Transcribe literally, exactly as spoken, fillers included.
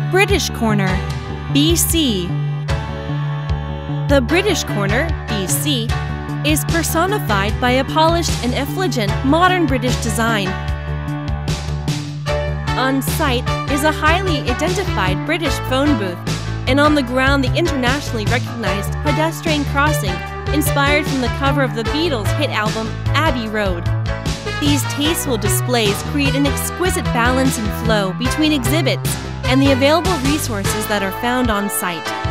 British Corner, B C. The British Corner, B C, is personified by a polished and effulgent modern British design. On site is a highly identified British phone booth, and on the ground the internationally recognized pedestrian crossing inspired from the cover of the Beatles' hit album Abbey Road. These tasteful displays create an exquisite balance and flow between exhibits and the available resources that are found on site.